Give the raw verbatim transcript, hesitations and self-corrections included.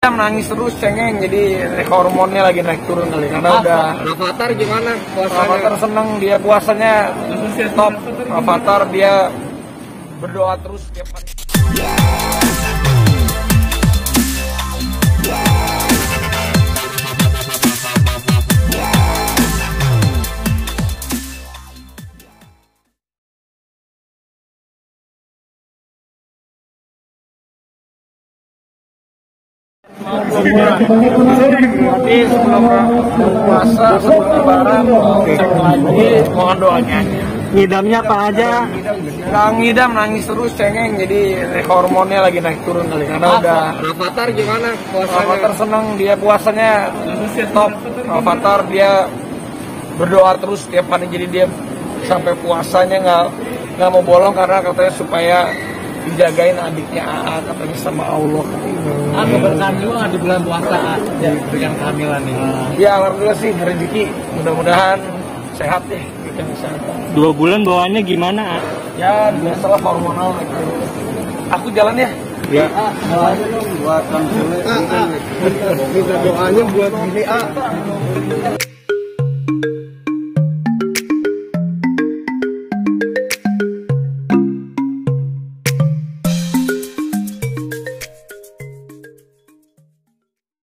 Nangis terus cengeng, jadi hormonnya lagi naik turun kali karena ah, udah. Avatar gimana puasanya? Avatar seneng, dia puasanya top. Avatar dia berdoa terus setiap hari. Jadi sebelum puasa, sebelum lebaran, cek lagi, mohon doanya. Ngidamnya apa aja? Nggak ngidam, nangis terus cengeng, jadi hormonnya lagi naik turun kali karena ah, udah. Avatar gimana puasanya? Avatar seneng, dia puasanya top. Avatar dia berdoa terus setiap hari, jadi dia sampai puasanya nggak nggak mau bolong karena katanya supaya dijagain adiknya A A katanya sama Allah. Ah, keberkahan juga di bulan puasa ya, dengan kehamilan nih. Ya alhamdulillah sih rezeki, mudah-mudahan sehat deh, kita sehat. Dua bulan bawaannya gimana? Ya biasalah hormonal gitu. Aku jalan ya. Ya. Doanya dong buat Kang Sule. Minta doanya buat gini A.